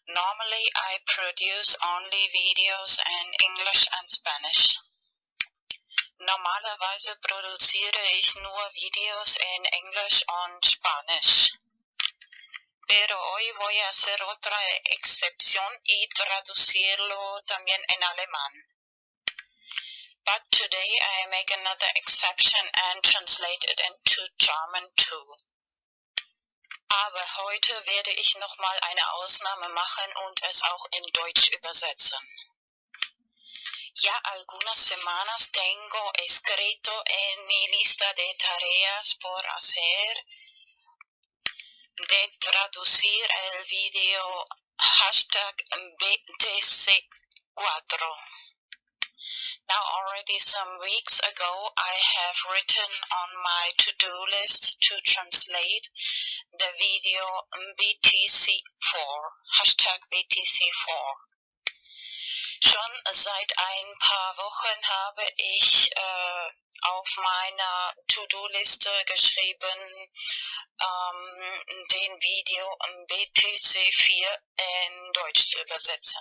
Normally I produce only videos in English and Spanish. Normalerweise produziere ich nur Videos en English und Spanish. Pero hoy voy a hacer otra excepción y traducirlo también en alemán. But today I make another exception and translate it into German too. Aber heute werde ich nochmal eine Ausnahme machen und es auch in Deutsch übersetzen. Ya algunas semanas tengo escrito en mi lista de tareas por hacer de traducir el video hashtag BTC4. Now already some weeks ago I have written on my to-do list to translate the video BTC4, hashtag BTC4. Schon seit ein paar Wochen habe ich auf meiner To-Do-Liste geschrieben, den Video BTC4 in Deutsch zu übersetzen.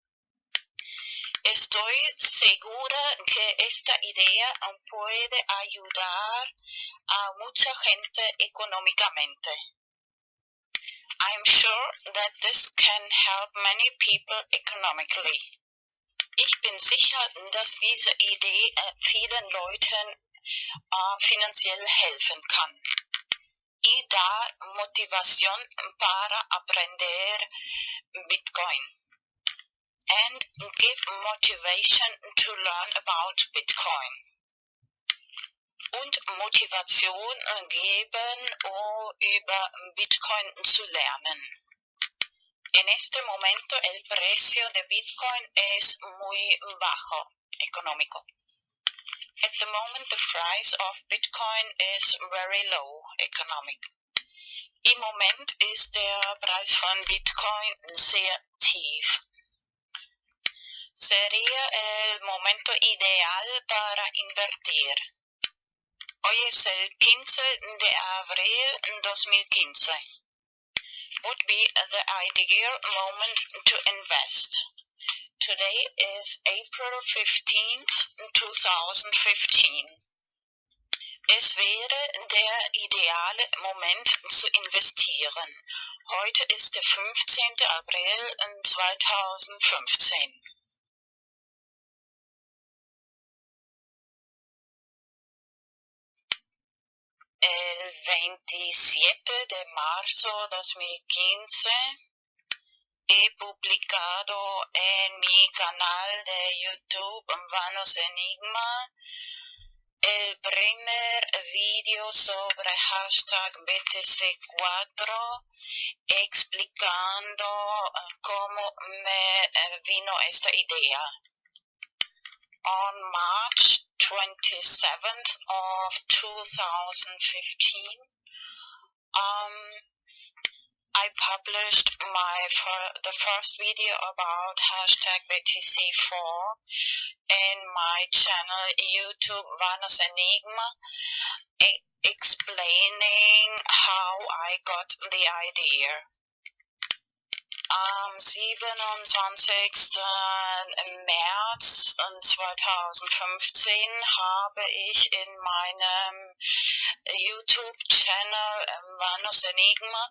Estoy segura que esta idea puede ayudar a mucha gente económicamente. I'm sure that this can help many people economically. Ich bin sicher, dass diese Idee vielen Leuten finanziell helfen kann. Y da motivación para aprender Bitcoin. And give motivation to learn about Bitcoin. Und Motivation geben, über Bitcoin zu lernen. En este momento el precio de Bitcoin es muy bajo, económico. At the moment the price of Bitcoin is very low, economic. Im Moment ist der Preis von Bitcoin sehr tief. Sería el momento ideal para invertir. Hoy es el 15 de abril 2015. Would be the ideal moment to invest. Today is April 15th, 2015. Es wäre der ideale Moment zu investieren. Heute ist der 15. April 2015. El 27 de marzo 2015 he publicado en mi canal de YouTube Vanos Enigma el primer video sobre hashtag BTC4 explicando cómo me vino esta idea. On March 27th of 2015, I published the first video about hashtag BTC4 in my channel YouTube Vanos Enigma, explaining how I got the idea. Am 27. März 2015 habe ich in meinem YouTube-Channel Vanos Enigma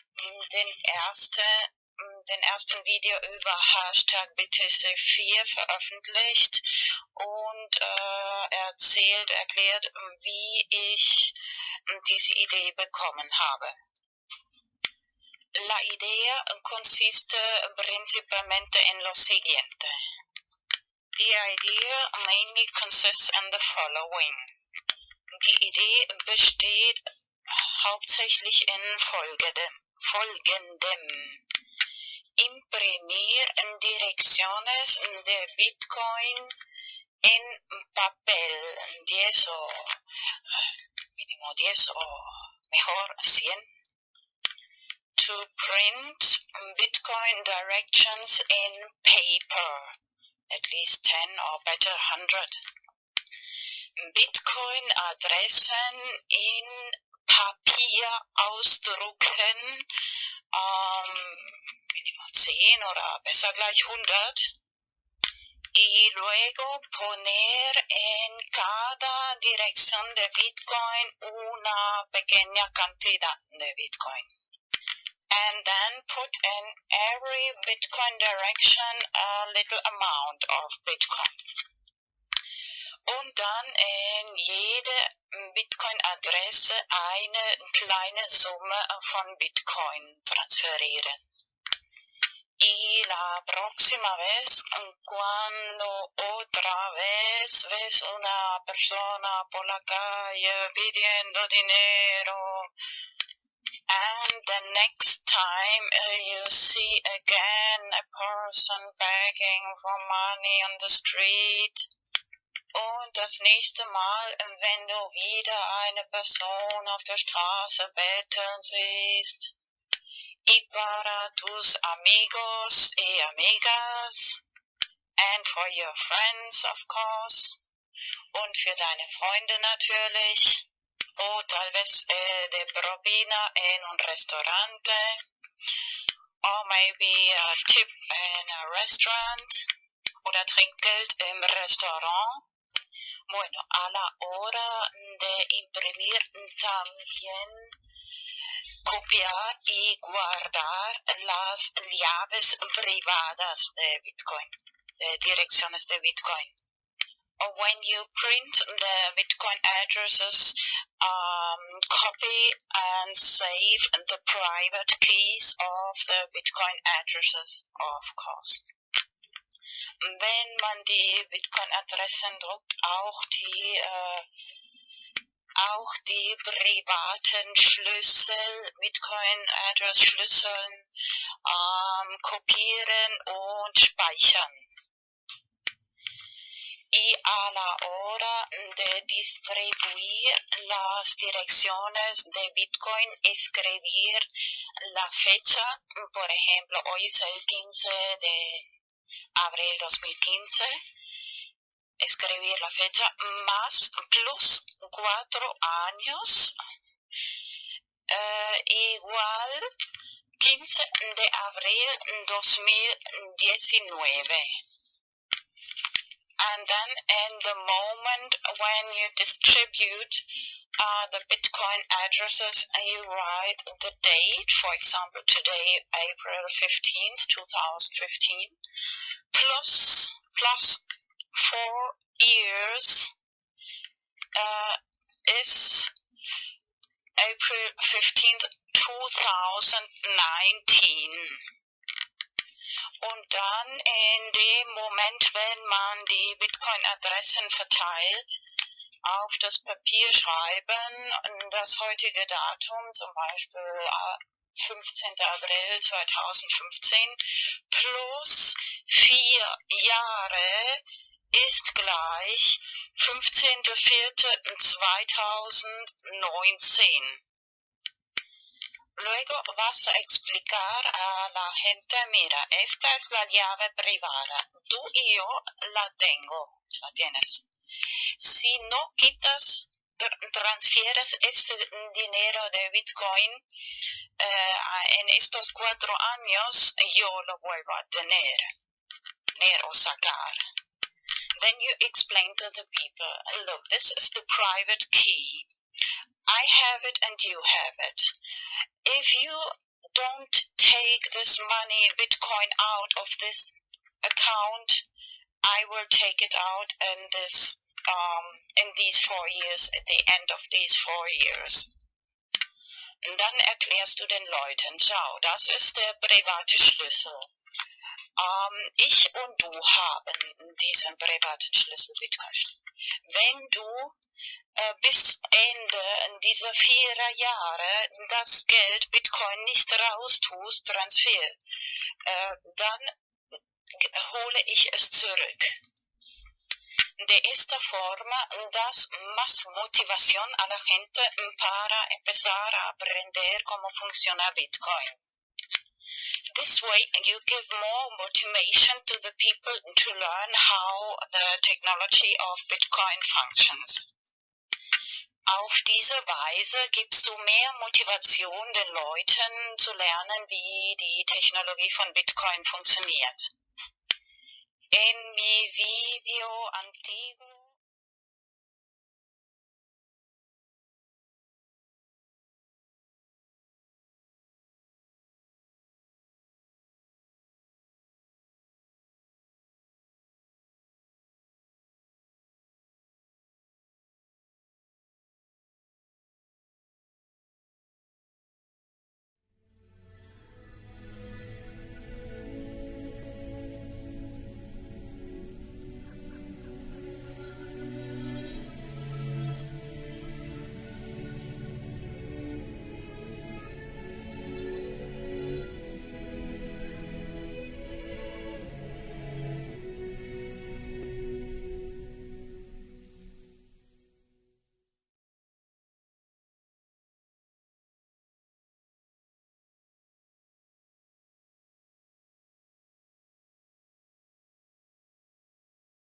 den ersten Video über hashtag BTC4 veröffentlicht und erklärt, wie ich diese Idee bekommen habe. La idea consiste principalmente en lo siguiente. The idea mainly consists in the following. Die Idee besteht hauptsächlich in folgendem. Imprimir direcciones de Bitcoin en papel, 10 o mínimo 10 o mejor 100. To print Bitcoin directions in paper, at least 10 or better 100. Bitcoin-Adressen in Papier ausdrucken, Minimum 10 oder besser gleich 100, y luego poner en cada dirección de Bitcoin una pequeña cantidad de Bitcoin. And then put in every Bitcoin direction a little amount of Bitcoin. Und dann in jede Bitcoin-Adresse eine kleine Summe von Bitcoin transferieren. Y la próxima vez, cuando otra vez ves una persona por la calle pidiendo dinero, and the next time you see again a person begging for money on the street, und das nächste Mal, wenn du wieder eine Person auf der Straße betteln siehst, y para tus amigos y amigas, and for your friends of course, und für deine Freunde natürlich, o tal vez de propina en un restaurante, or maybe a tip in a restaurant, oder Trinkgeld im Restaurant. Bueno, a la hora de imprimir también copiar y guardar las llaves privadas de Bitcoin, de direcciones de Bitcoin. Or when you print the Bitcoin addresses, copy and save the private keys of the Bitcoin addresses, of course. Wenn man die Bitcoin-Adressen druckt, auch die privaten Schlüssel, Bitcoin-Address-Schlüsseln kopieren und speichern. Y a la hora de distribuir las direcciones de Bitcoin, escribir la fecha, por ejemplo, hoy es el 15 de abril 2015, escribir la fecha más plus 4 años, igual 15 de abril 2019. And then in the moment when you distribute the Bitcoin addresses, you write the date, for example today, April 15th, 2015, plus 4 years is April 15th, 2019. Und dann in dem Moment, wenn man die Bitcoin-Adressen verteilt, auf das Papier schreiben, das heutige Datum, zum Beispiel 15. April 2015, plus 4 Jahre ist gleich 15.04.2019. Luego vas a explicar a la gente, mira, esta es la llave privada, tú y yo la tienes. Si no transfieres este dinero de Bitcoin en estos 4 años, yo lo vuelvo a tener o sacar. Then you explain to the people, look, this is the private key. I have it and you have it. If you don't take this money, Bitcoin, out of this account, I will take it out in these 4 years, at the end of these 4 years. Und dann erklärst du den Leuten, schau, das ist der private Schlüssel. Ich und du haben diesen privaten Schlüssel, Bitcoin-Schlüssel. Wenn du bis Ende dieser 4 Jahre das Geld Bitcoin nicht raustust, Transfer, dann hole ich es zurück. De esta forma das más motivación a la gente para empezar a aprender cómo funciona Bitcoin. This way you give more motivation to the people to learn how the technology of Bitcoin functions. Auf diese Weise gibst du mehr Motivation den Leuten zu lernen, wie die Technologie von Bitcoin funktioniert. En mi video antiguo